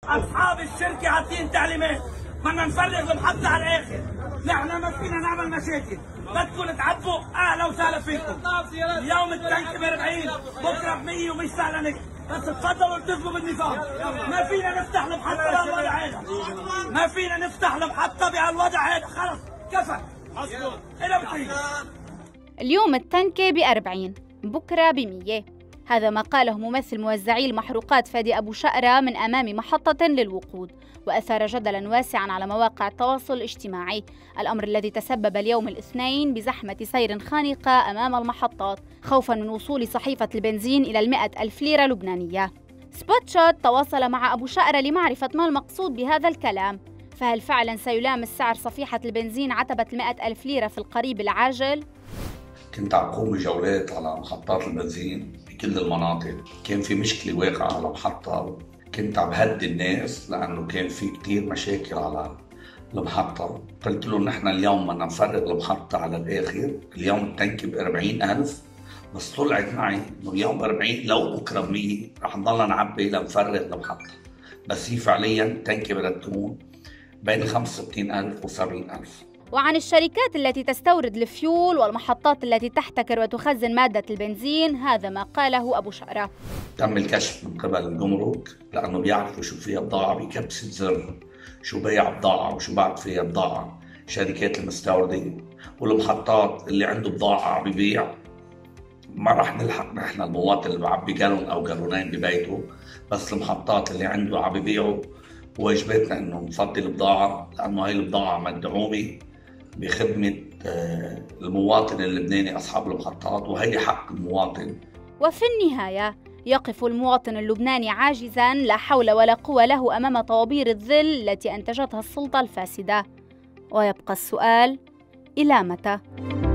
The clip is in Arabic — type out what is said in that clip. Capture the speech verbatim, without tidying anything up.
اصحاب الشركه عاطين تعليمات بدنا نفرغ المحطه على الاخر. نحن ما فينا نعمل مشاكل، بدكم تعبوا اهلا وسهلا فيكم. اليوم التنك ب أربعين، بكره ب مية ومش سهله نك، بس تفضلوا التزموا بالنظام. ما فينا نفتح المحطه بهالوضع هذا، ما فينا نفتح المحطه بهالوضع هذا، خلص كفى. الى بتريد. اليوم التنكة ب أربعين، بكره ب مية. هذا ما قاله ممثل موزعي المحروقات فادي أبو شقرة من أمام محطة للوقود، وأثار جدلاً واسعاً على مواقع التواصل الاجتماعي، الأمر الذي تسبب اليوم الاثنين بزحمة سير خانقة أمام المحطات خوفاً من وصول صحيفة البنزين إلى المئة ألف ليرة لبنانية. سبوت شوت تواصل مع أبو شقرة لمعرفة ما المقصود بهذا الكلام، فهل فعلاً سيلامس سعر صفيحة البنزين عتبة المئة ألف ليرة في القريب العاجل؟ كنت عم قوم بجولات على محطات البنزين بكل المناطق، كان في مشكلة واقعة على محطة، كنت عم هدي الناس لأنه كان في كتير مشاكل على المحطة. قلت لهم نحن اليوم بدنا نفرغ المحطة على الآخر، اليوم التنكي ب أربعين ألف، بس طلعت معي إنه اليوم ب أربعين لو بكرة ب مية رح نضلنا نعبي لنفرغ المحطة، بس هي فعليا التنكي بدها تكون بين خمسة وستين ألف و سبعين ألف. وعن الشركات التي تستورد الفيول والمحطات التي تحتكر وتخزن مادة البنزين، هذا ما قاله أبو شقرة. تم الكشف من قبل الجمرك لأنه بيعرفوا شو فيها بضاعة بكبسة زر، شو بيع بضاعة وشو بعد فيها بضاعة، شركات المستوردة والمحطات اللي عنده بضاعة عم ببيع. ما رح نلحق نحن المواطن اللي بعبي جالون أو جالونين ببيته، بس المحطات اللي عنده عم ببيعوا واجباتنا إنه نفضي البضاعة، لأنه هاي البضاعة مدعومة بخدمة المواطن اللبناني أصحاب المحطات، وهي حق المواطن. وفي النهاية يقف المواطن اللبناني عاجزاً لا حول ولا قوة له أمام طوابير الذل التي أنتجتها السلطة الفاسدة، ويبقى السؤال: إلى متى؟